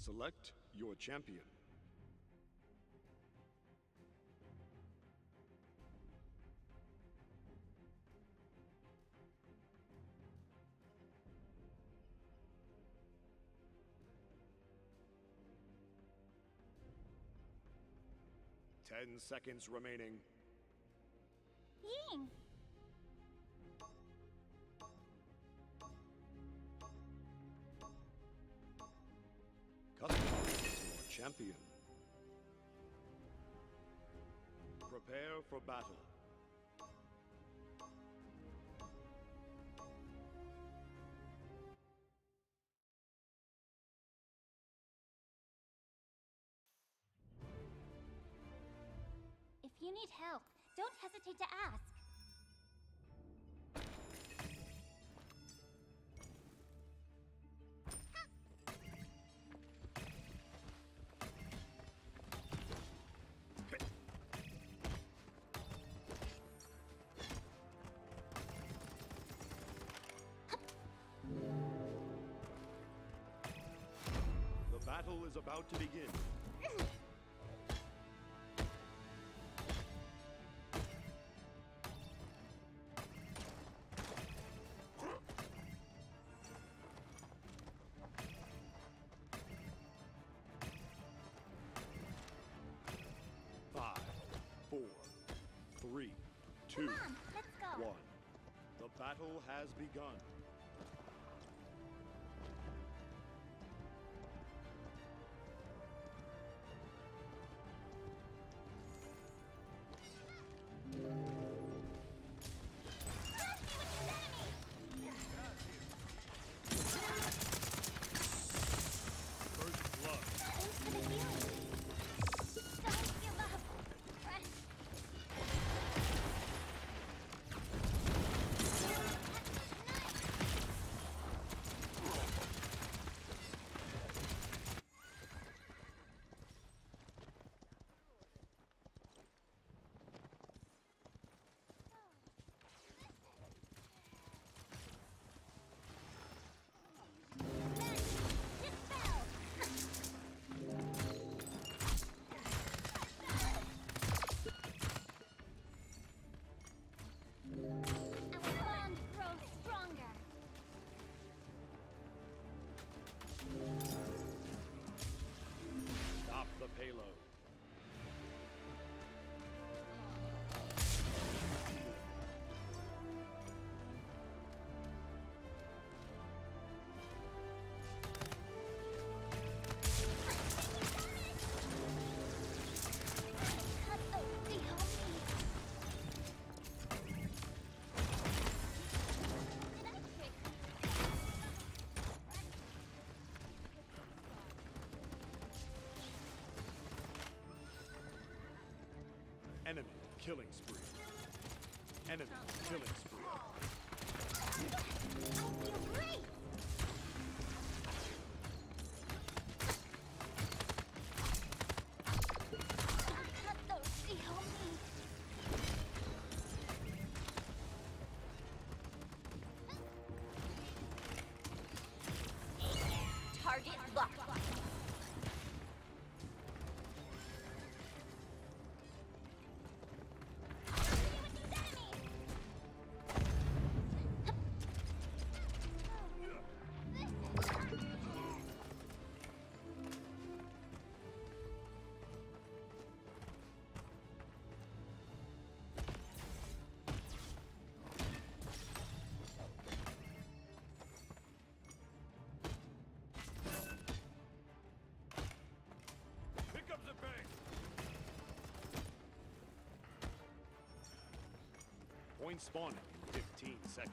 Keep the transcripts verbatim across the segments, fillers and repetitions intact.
Select your champion. Ten seconds remaining. Ying! Customize your champion. Prepare for battle. If you need help, don't hesitate to ask. The battle is about to begin. Five, four, three, two, Come on, let's go. one. The battle has begun. First blood. Thanks for the healing. Don't give up. Rest. Our bond grows stronger. Stop the payload. Cut those the homie. Did I trick Enemy killing spree. Enemy killing spree. I feel great! Cut those the homie. Target locked. Pick up the bank. Point spawning in fifteen seconds.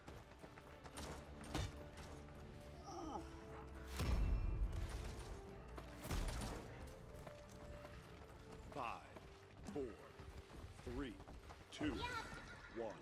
Five, four, three, two, one.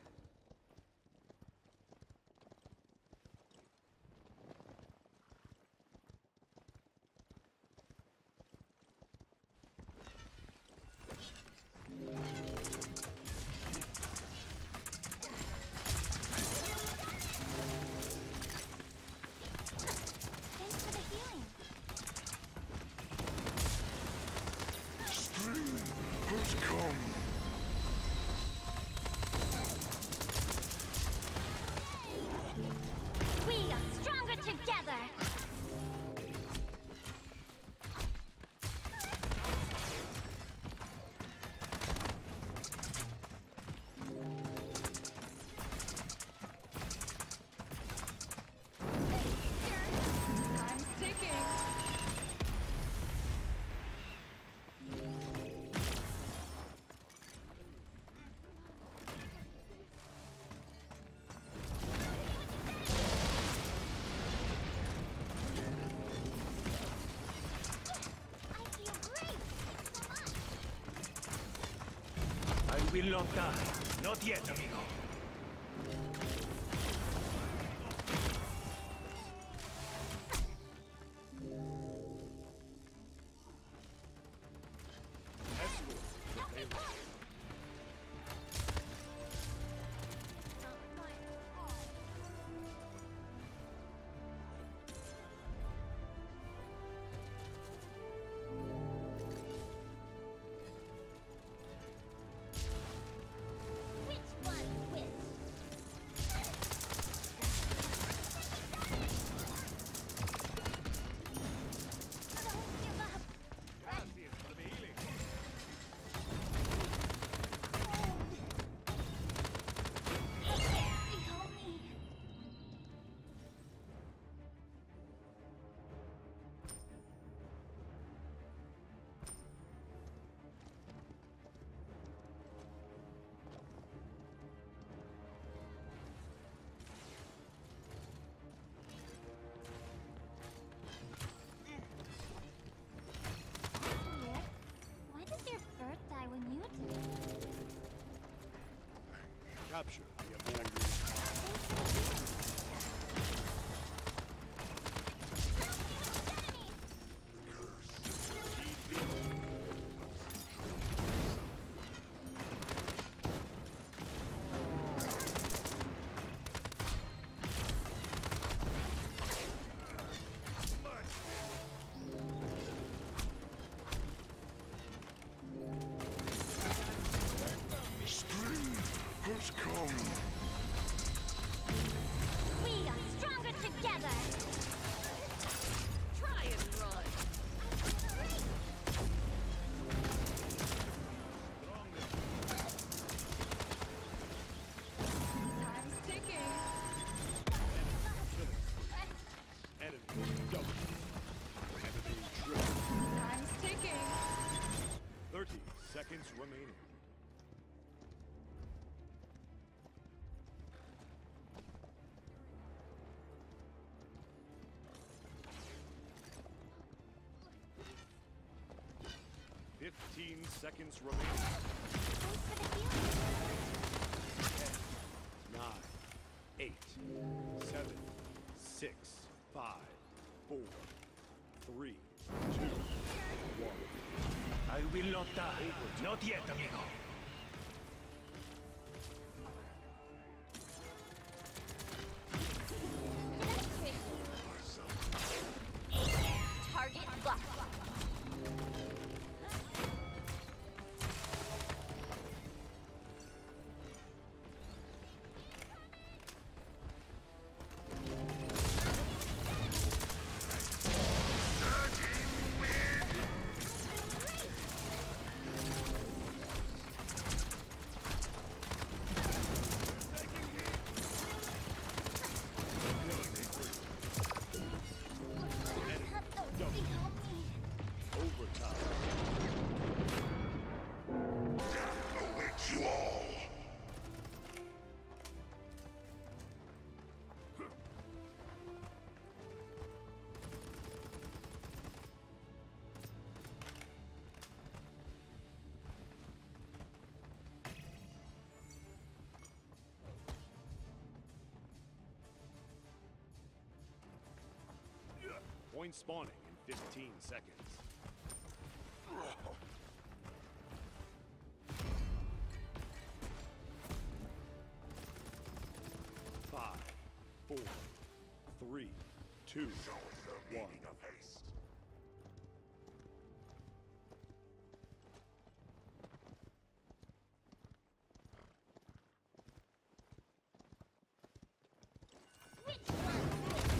Thanks for the healing. will not die. Not yet, amigo. Escort the payload. Which one which? Don't give up. Gracias for the healing. Help me. Weird. Why does your bird die when you do? Capture the Among unit. Spring has come. We are stronger together. Try and run. Time's ticking. Enemy double. Enemy triple. Time's ticking. Thirty seconds remaining. Fifteen seconds remaining. Thanks for the healing. Nine, eight, seven, six, five, four, three, two, one. I will not die. Not yet, amigo. Target locked. Sophie, help me. Overtime. Awaits you all. Point spawning in fifteen seconds. Five, four, three, two, one. Which one which?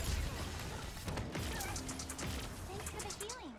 Thanks for the healing.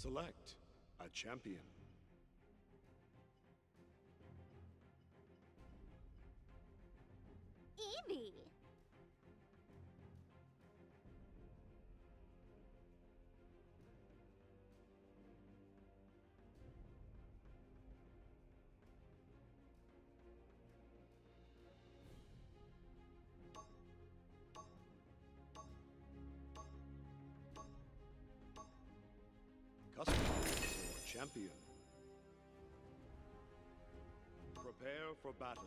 Select a champion. Evie! Customize your champion. Prepare for battle.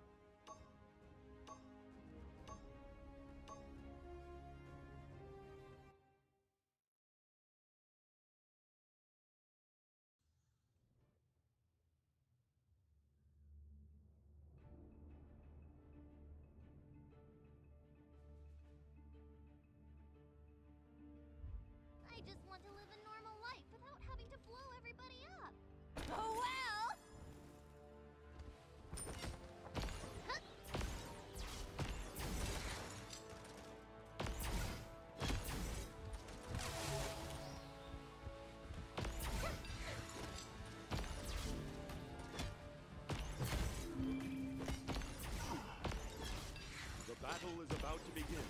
I just want to live a normal life without having to blow everybody up. Oh well! Huh. The battle is about to begin.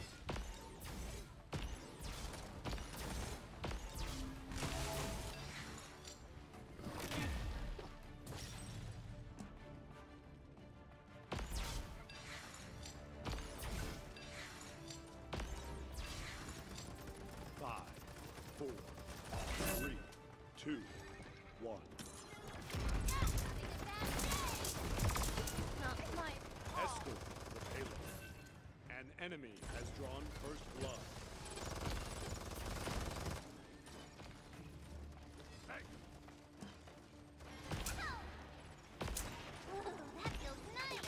Five, four, three, two, one. Not my fault. Escort the payload. An enemy has drawn first blood. Ooh, that feels nice.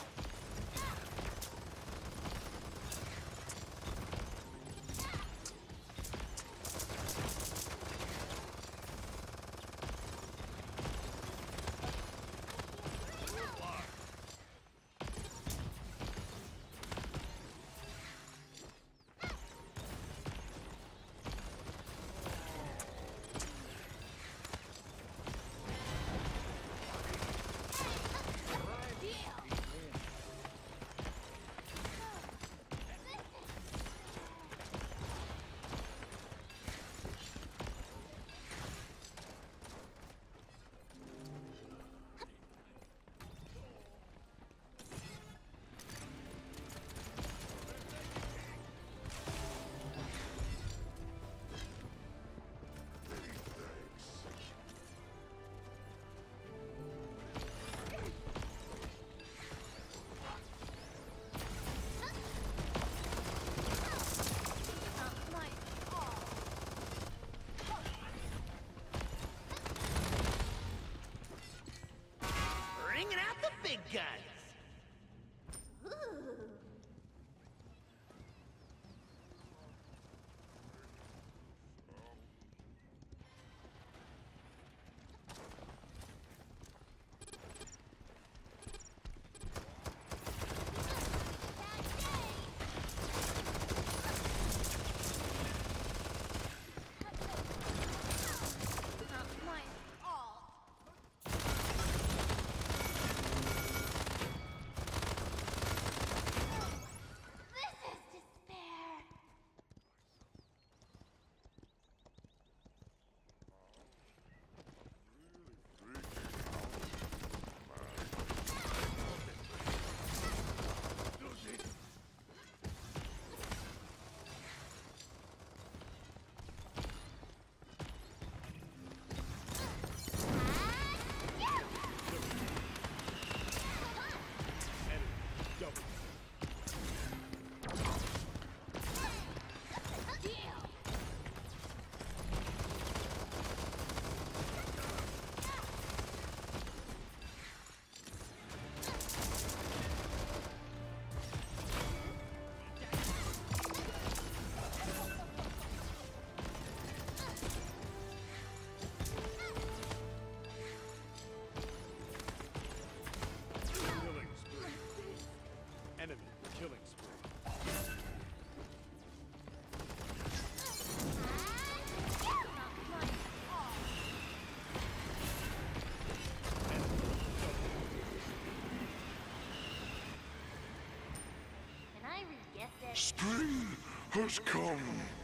Spring has come.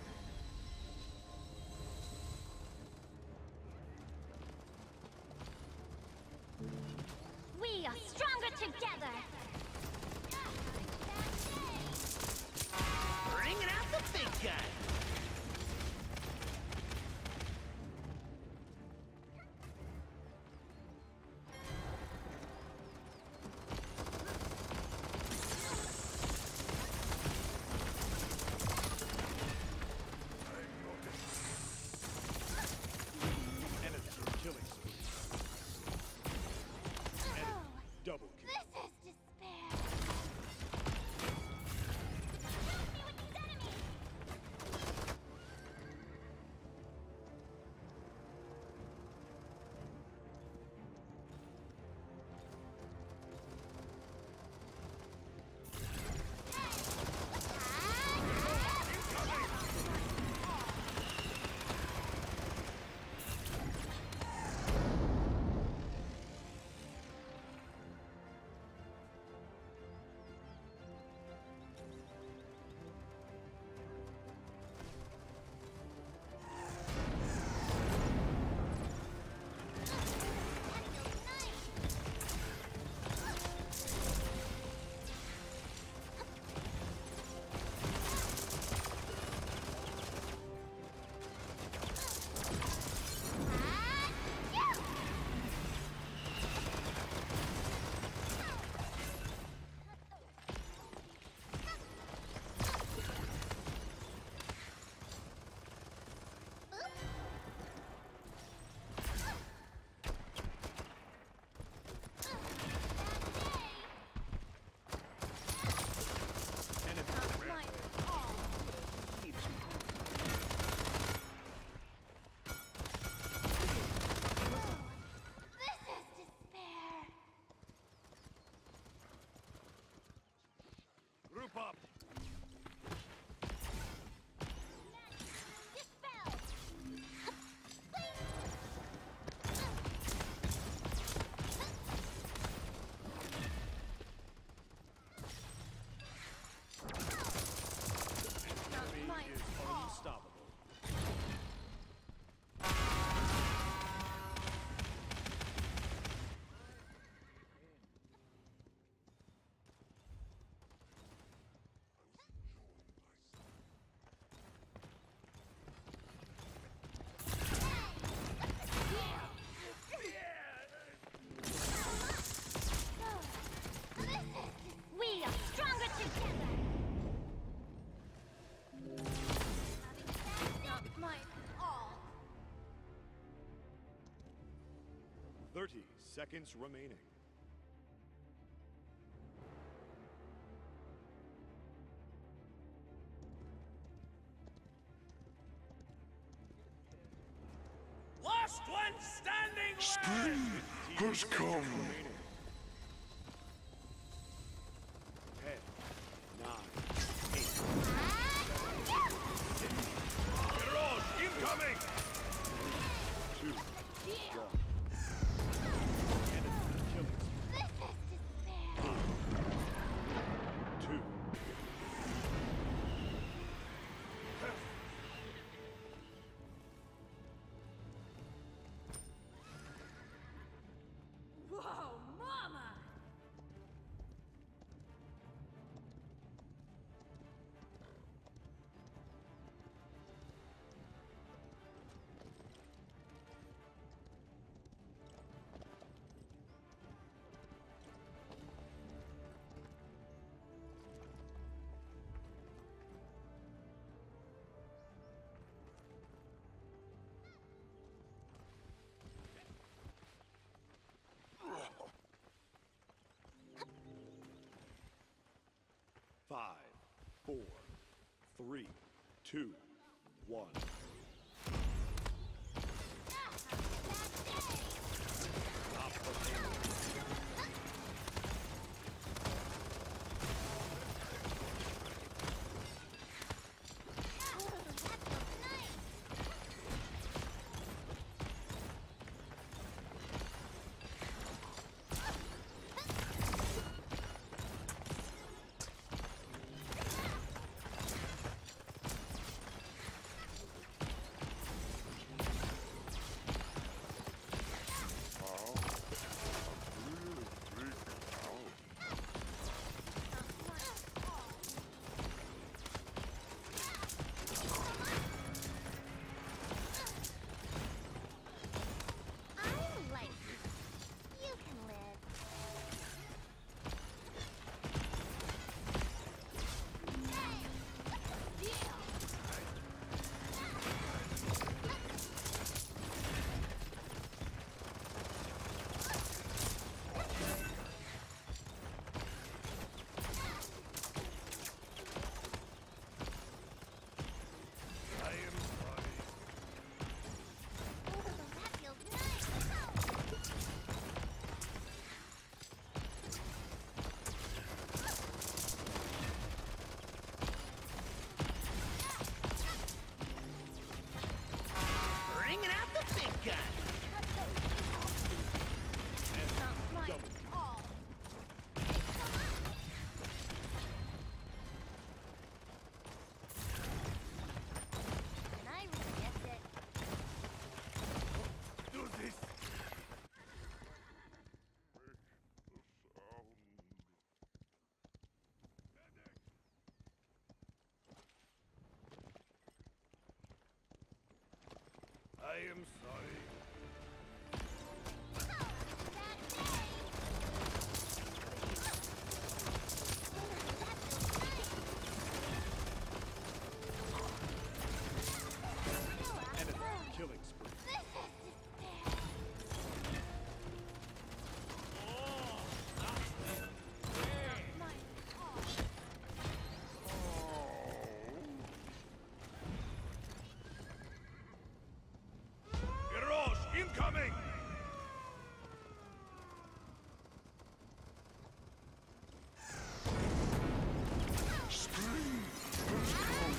We are stronger together. Bringing out the big gun. Enemy killing spree. Enemy double kill. This is despair. Help me with these enemies. Group up. Dispel. Enemy is unstoppable. We are stronger together. Not my all. Thirty seconds remaining. Last one standing left. Spring has come. Remaining. Ten, nine, eight, Heroes incoming. two, one. Enemy killing spree. This is despair. Two. Whoa, mama! Five, four, three, two, one. Stop the payload. I am sorry. Enemy killing spree. Heroes incoming! Spring has come.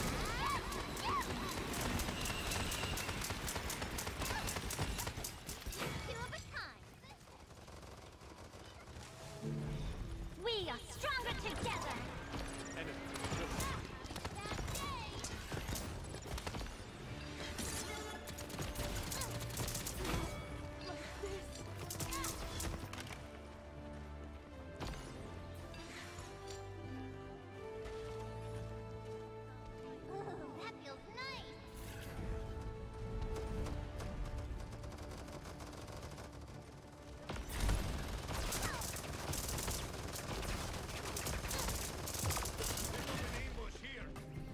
Two of a kind. We are stronger together. Enemy killing spree. Ooh, that feels nice. An ambush here!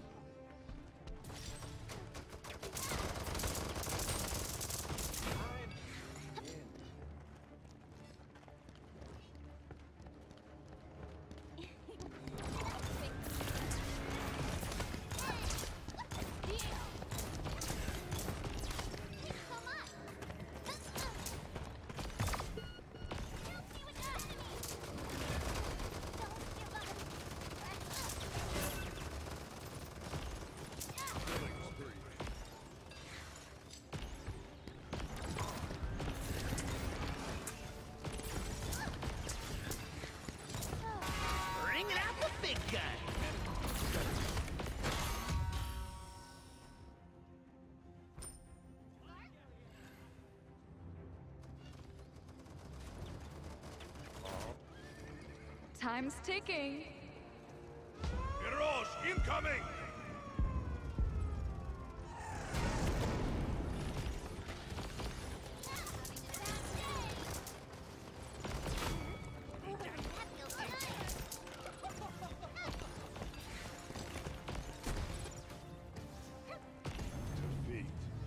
Killing spree. Bringing out the big guy! Time's ticking. Heroes incoming! Defeat.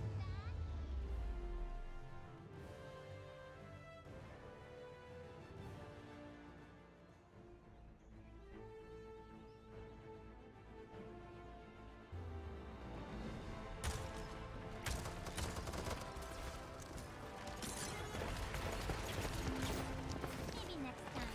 Maybe next time.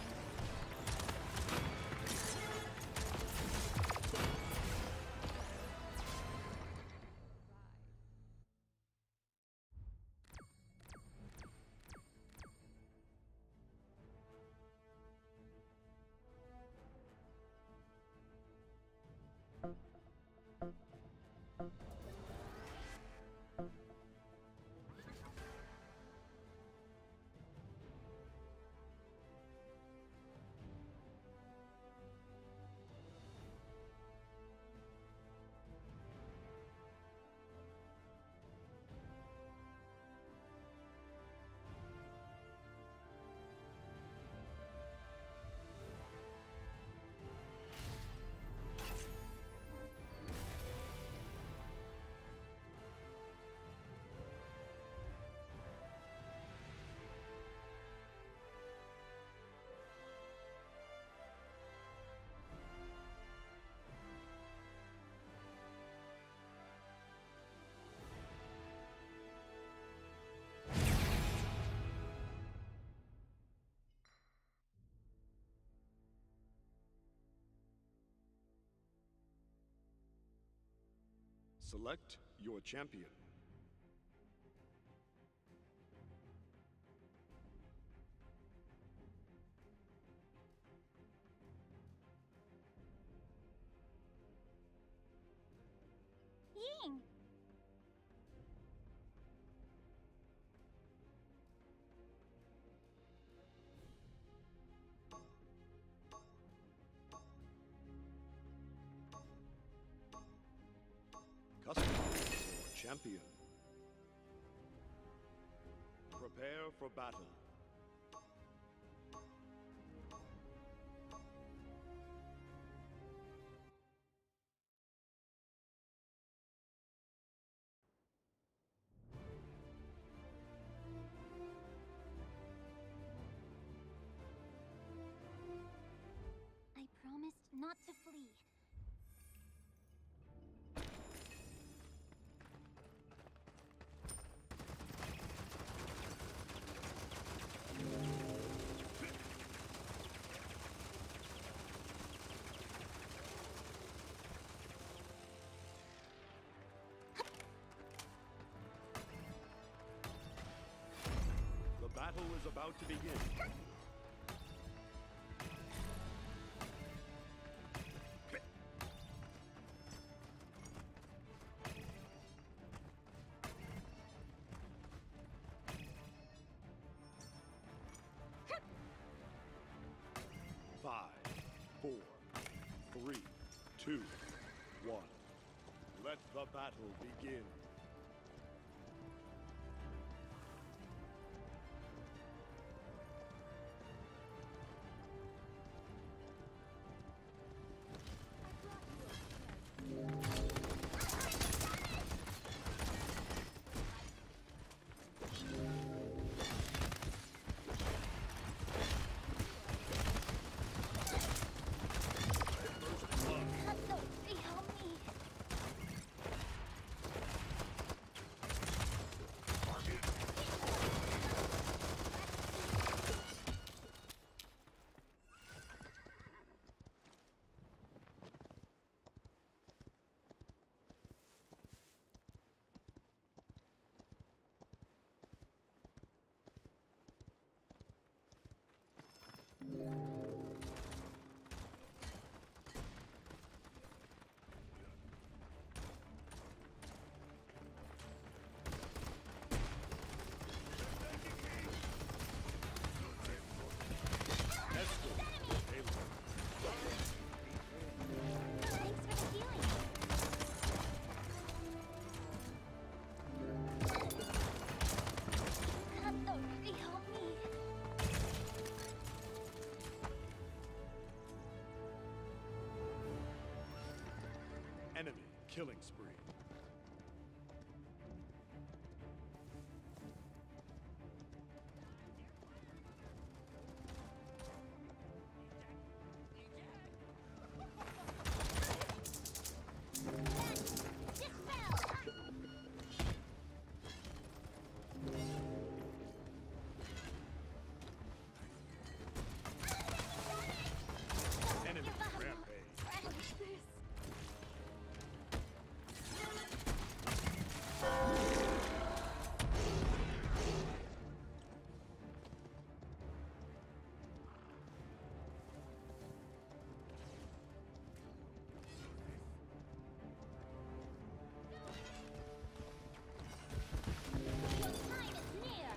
Select your champion. Ying. Customize your champion. Prepare for battle. I promised not to flee. The battle is about to begin. Five, four, three, two, one. Let the battle begin. Enemy killing spree. Enemy rampage. Your time is near.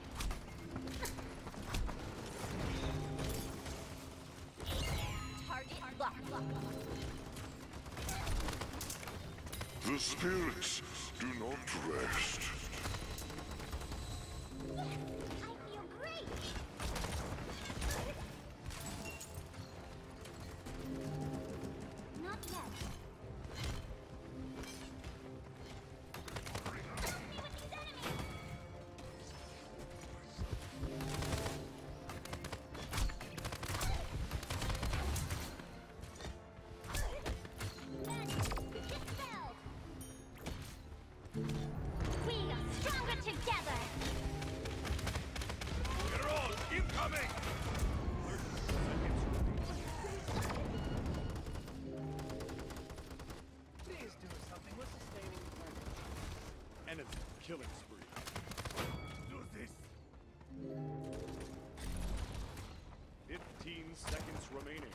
Target locked. The spirits do not rest. I feel great. Not yet. Me with these enemies. Dispelled. We are stronger together. General, incoming! Please do something with sustaining target. Enemy killing spree. Do this! Fifteen seconds remaining.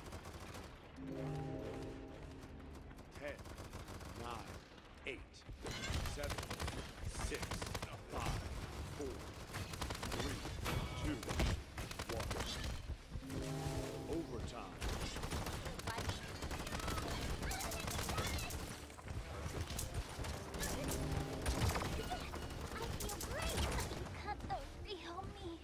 Ten, nine, eight, seven, six, five, four, three, two, one. Overtime. I feel great. Cut those real me.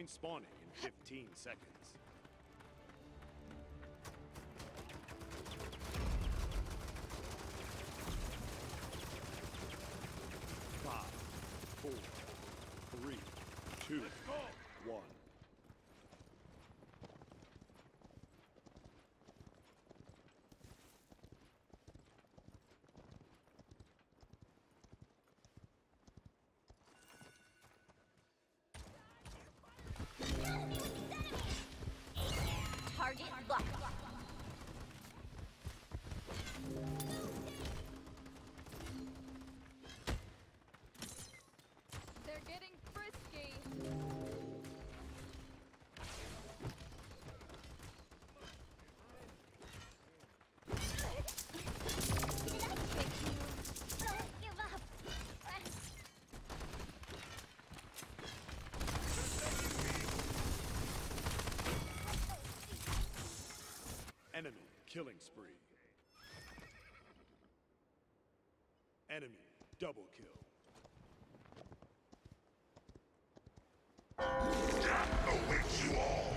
Point spawning in fifteen seconds. Five, four, three, two, one. Target locked. They're getting frisky. Don't give up. Enemy killing spree. Enemy double kill. Death awaits you all!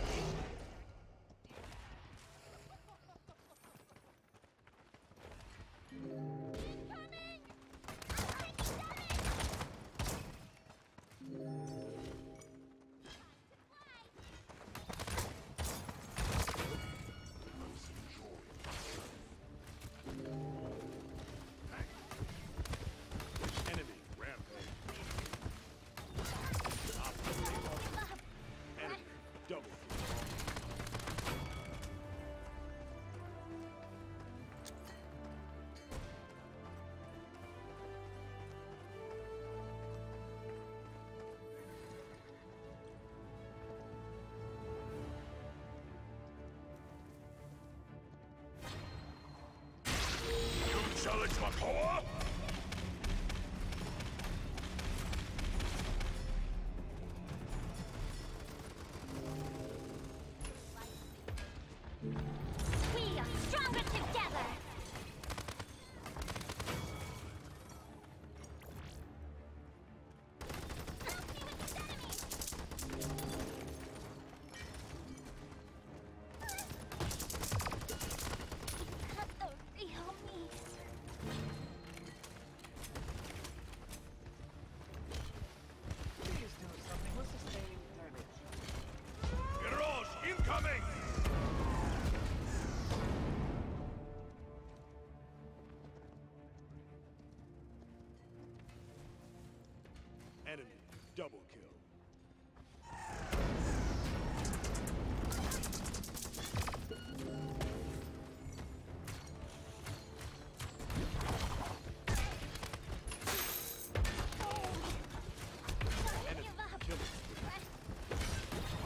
Incoming! Enemy rampage. Enemy double kill. You challenge my power? We are stronger together! Help me with these enemies! Cut the real me. Please do something with sustaining damage. Mirage incoming! Enemy double kill. Don't Enemy give up! killing spree.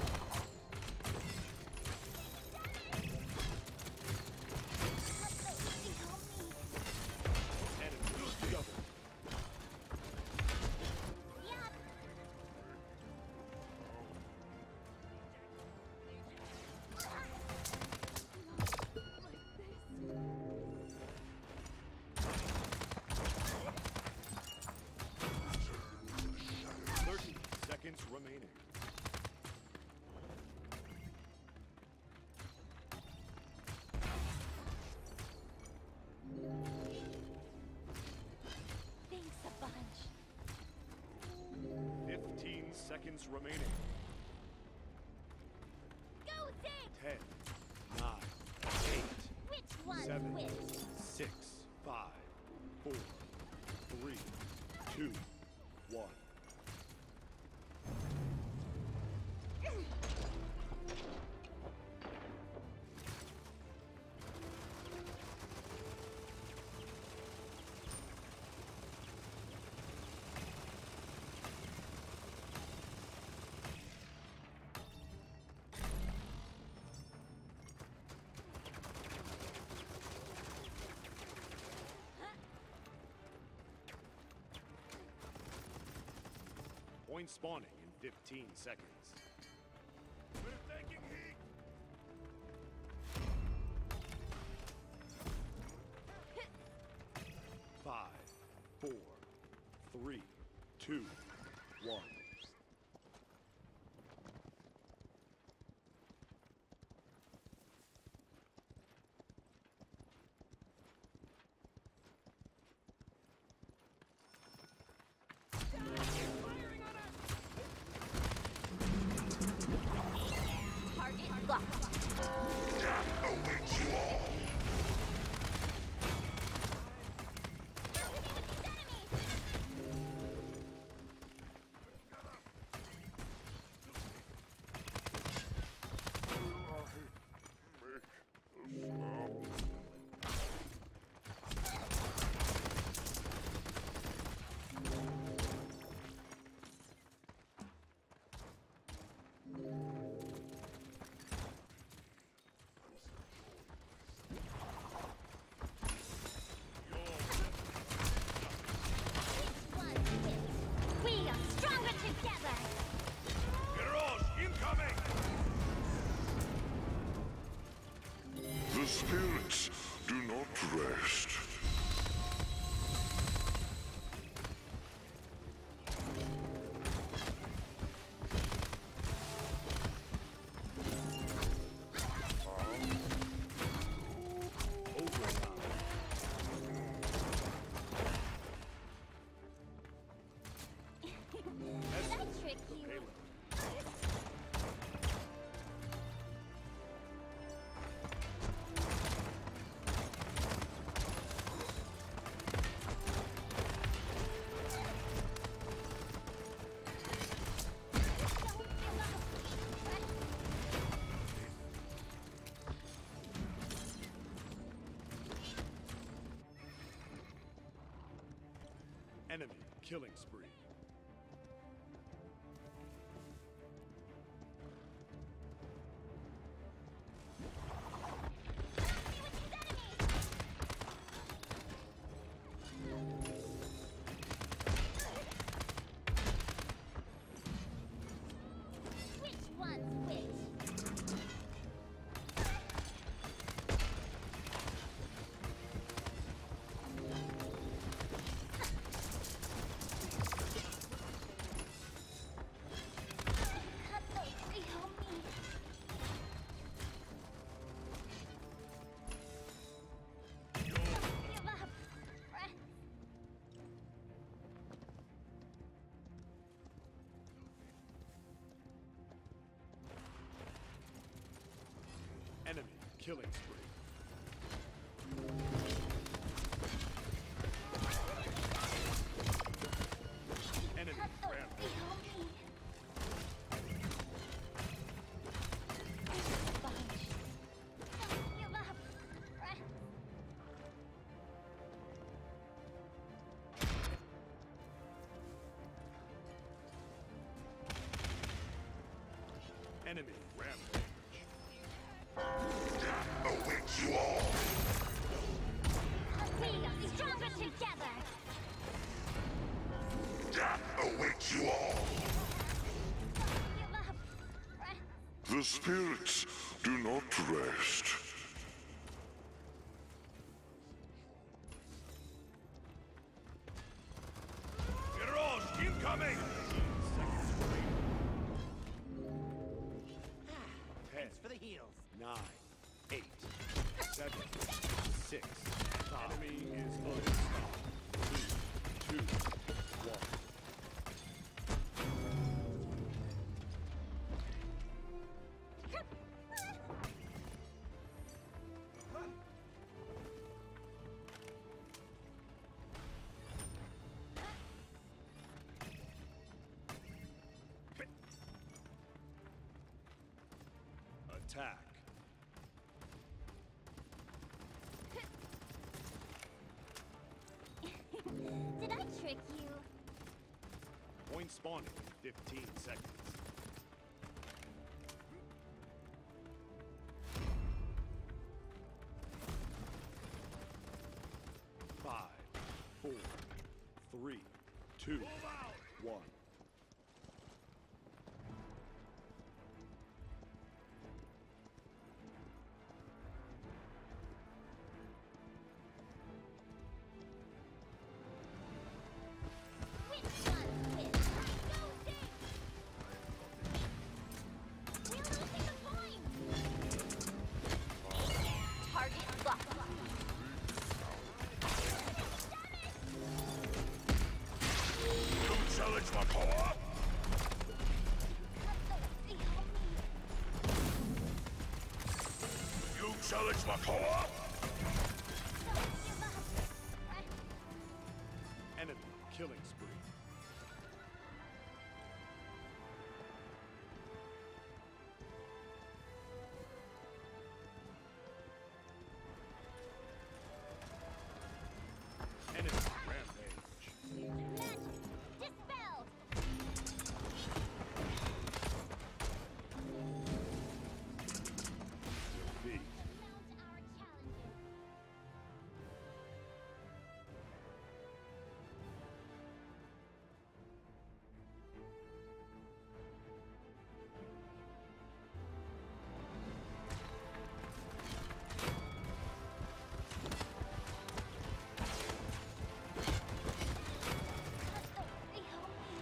Cut the real me. Enemy double. Yup! Thirty seconds remaining. Thanks a bunch. Fifteen seconds remaining. Go Zig! Ten, nine, eight, Which one seven, wins? six, five, four, three, two, one. Point spawning in fifteen seconds. We're taking heat! Five, four, three, two, one. locked. Death awaits you all. We are stronger together! Heroes incoming! The spirits do not rest. Did I trick you? Don't give up. Enemy killing spree. Which one's which? Cut those, they help me. Don't give up, friends. Enemy killing spree. Enemy Cut those, rampage. they help me. Bunch. Don't give up, friends. Enemy rampage. Death awaits you all. We are stronger together. Death awaits you all. Don't give up, friends. The spirits do not rest. Heroes incoming! Ten, For the heels. nine, eight, seven, six. Enemy is unstoppable. Three, two, one. Attack. Did I trick you? Point spawning in fifteen seconds. Five, four, three, two, one. Which one's which? Go dig! We're losing the point! Target locked. You challenge my power? Cut those, they help me. Select my co-op! Enemy killing spree. Enemy rampage. Magic dispelled. Defeat. Mount our challenges. They help me.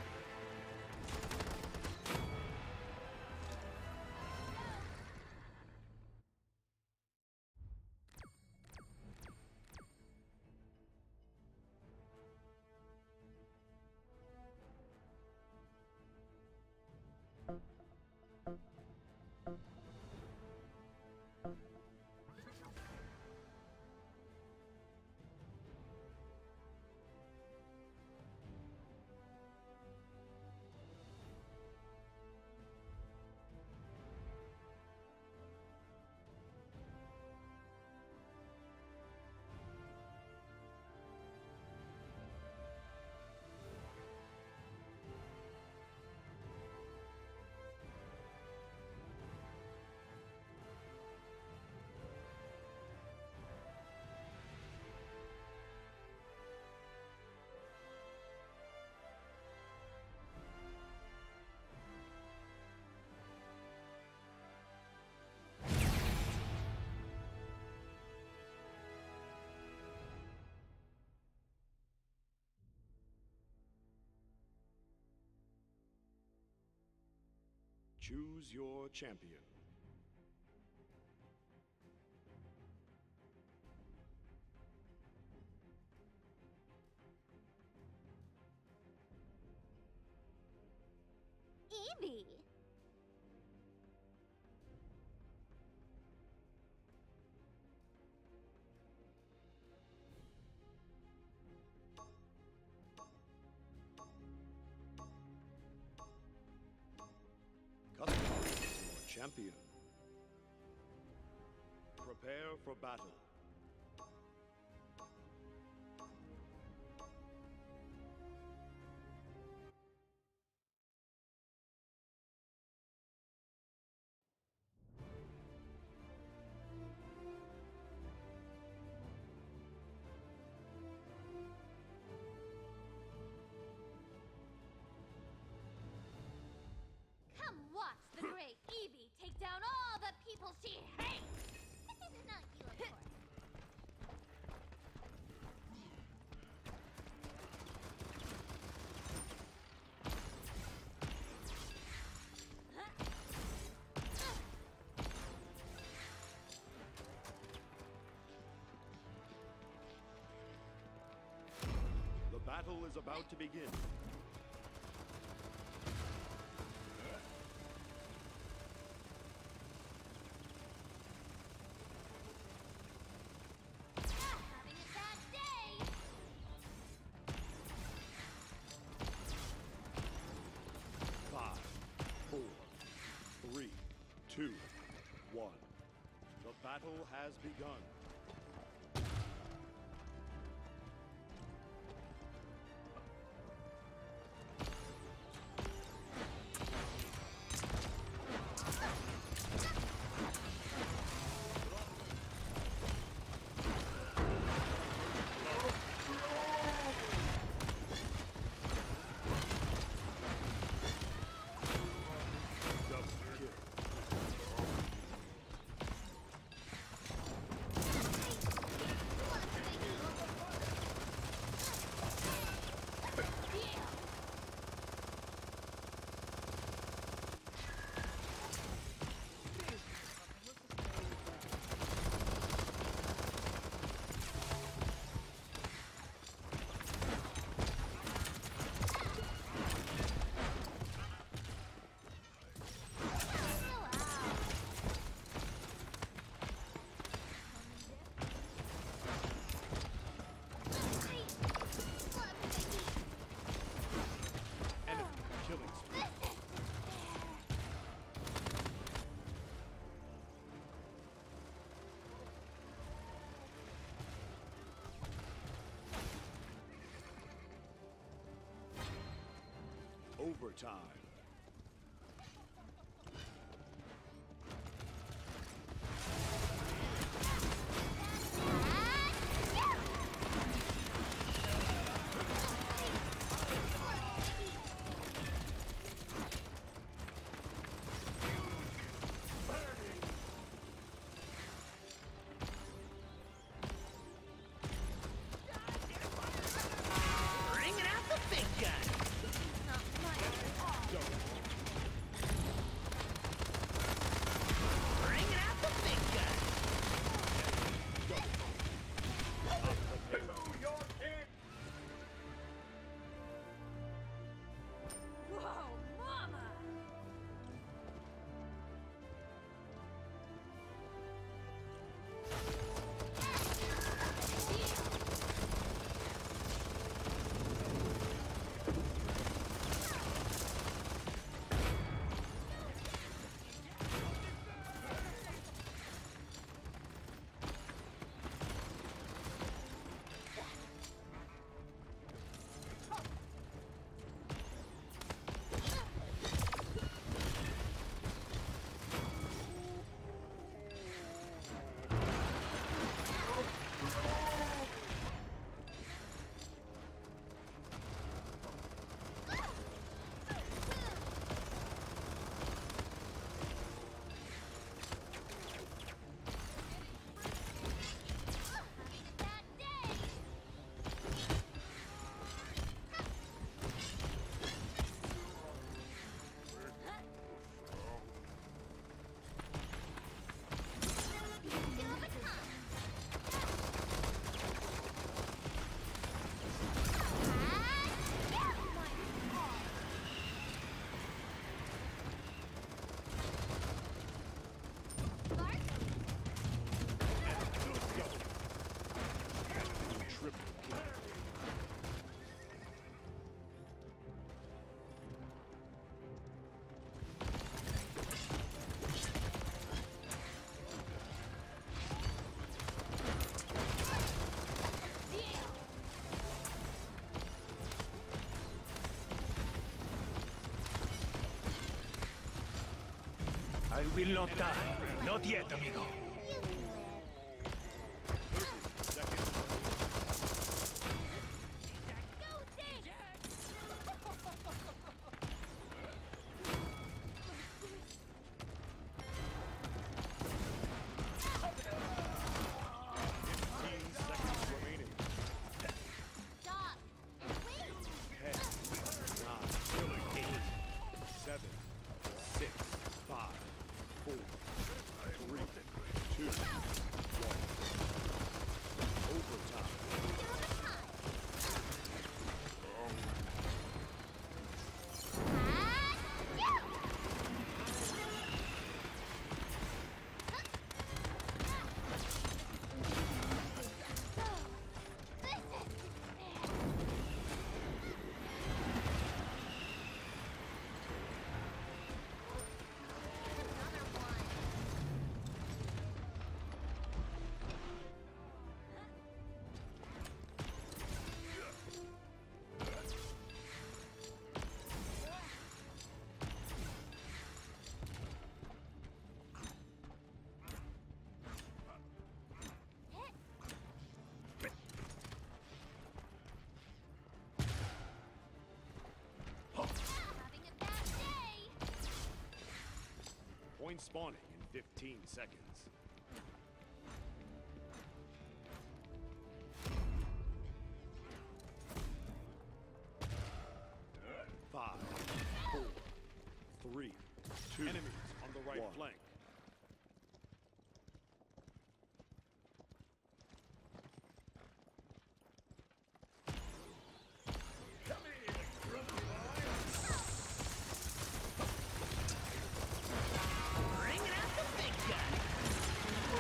Choose your champion. Evie. Customize your champion. Prepare for battle. Come watch the great Evie take down all the people she hates! Not you, of course. The battle is about to begin. Having a bad day! Five, four, three, two, one. The battle has begun. Double kill. Overtime. Bringing out the big gun. Bringing out the big gun. Whoa, mama! Having a bad day. Triple kill. I will not die. Not yet, amigo. Second. Go, Dave! fifteen seconds remaining. Stop! Wait! ten, nine, eight, seven, six, five, four, three, two, one. Overtime. Having a bad day! Point spawning in fifteen seconds. Five, four, three, two. Enemies on the right one. flank. Bringing out the big gun.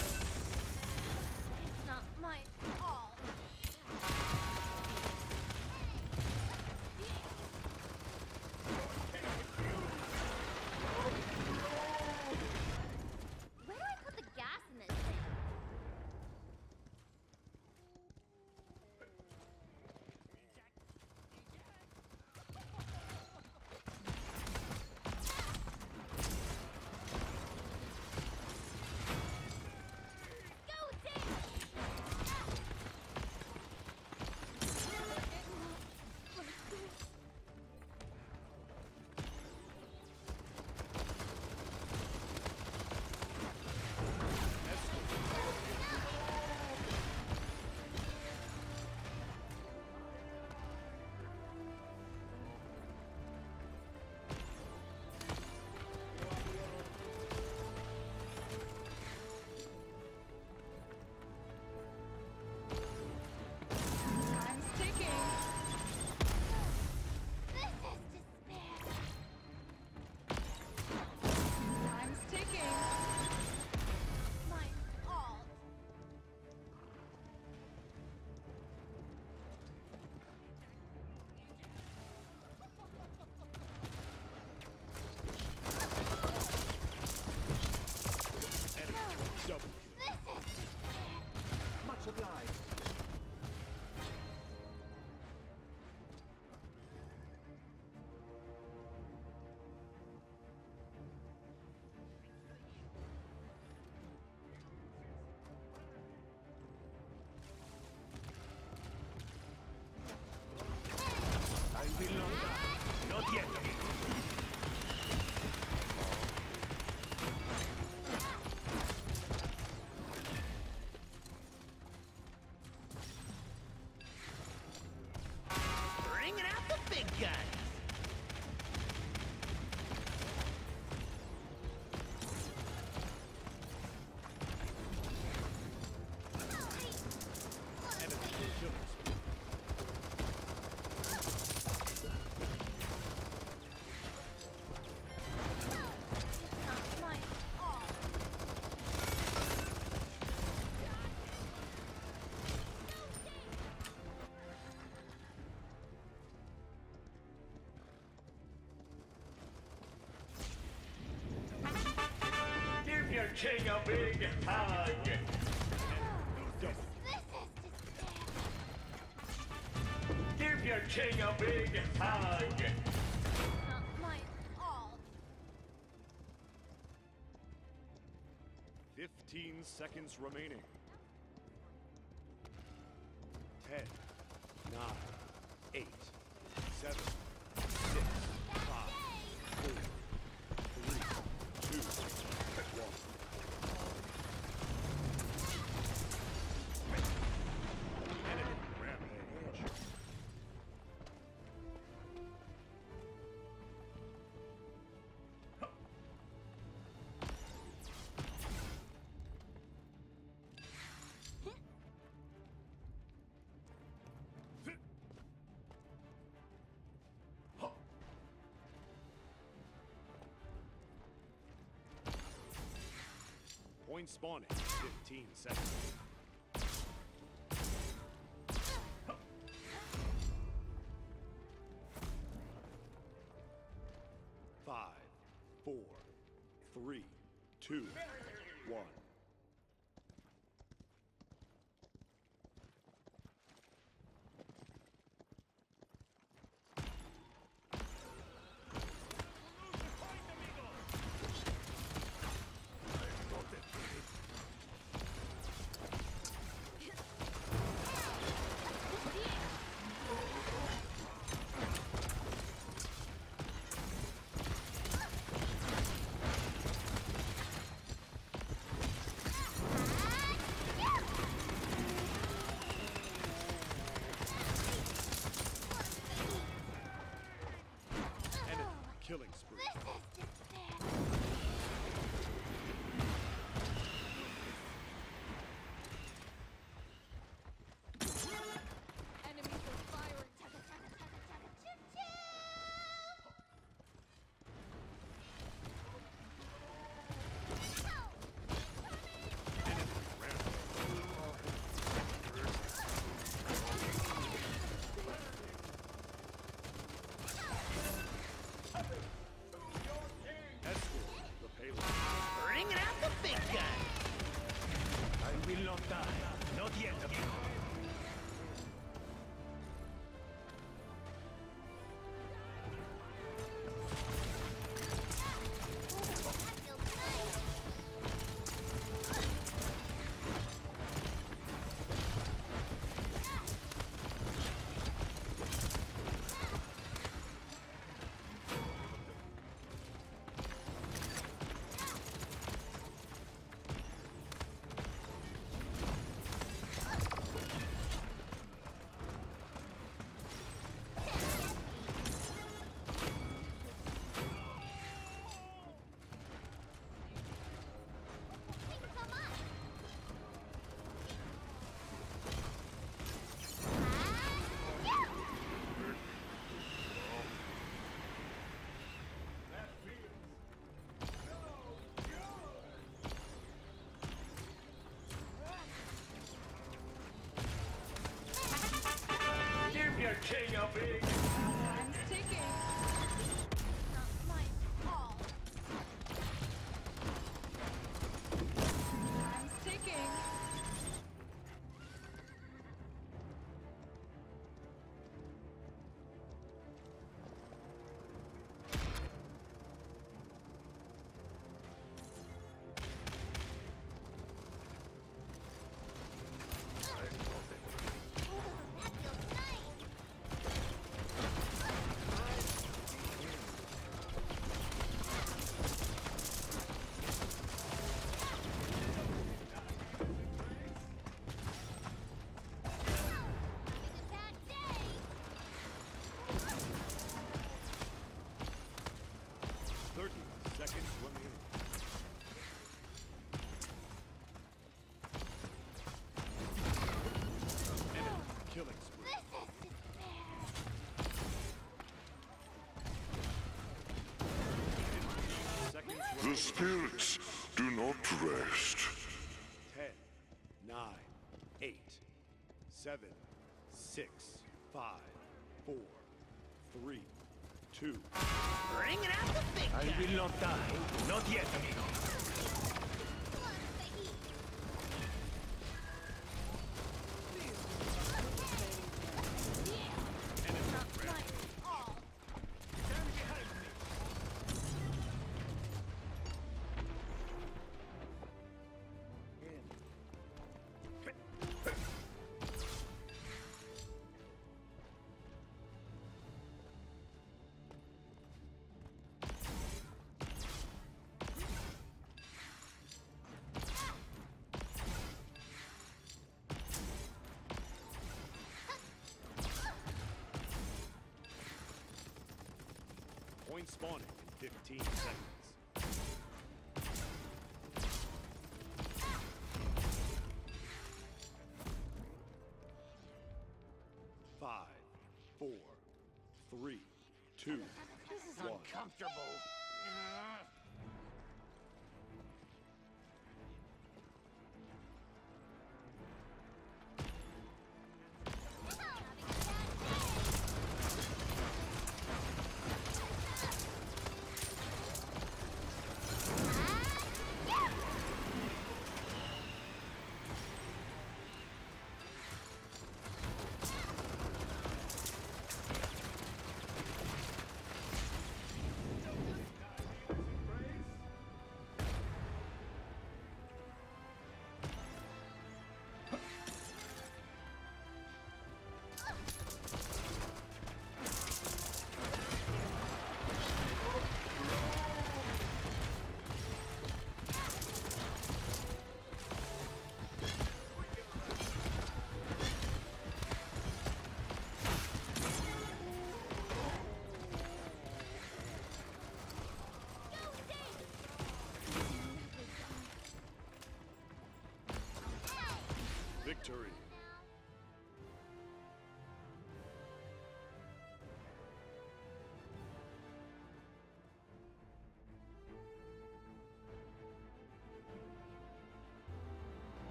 It's not my fault. king a big hug. This is despair. Give your king a big hug. Not my fault. Fifteen seconds remaining. Ten, nine, eight, seven, six, five, four, three, two, one. Enemy rampage. Point spawning, fifteen seconds. Five, four, three, two, one. Killing spree. This is despair. Enemies are firing. Chugga, chugga, chugga, chugga, choo choo. Enemy rampage. Escort the payload. Bring out the big gun. I will not die. Not yet, amigo. That feels nice. Thanks so much. Ah, yeah. Give your king a big Time's ticking. Not my fault. Time's ticking. That feels nice. Having a bad day. Thirty seconds remaining. Enemy killing spree. This is despair. Seconds The remaining. spirits do not rest. Ten, nine, eight, seven, six, five, four, three, two. Bring out the big gun. I will not die. Not yet, amigo. Coin spawning in fifteen seconds. Five, four, three, two, This is one. uncomfortable. Victory.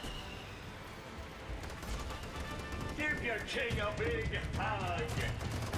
Give your king a big hug.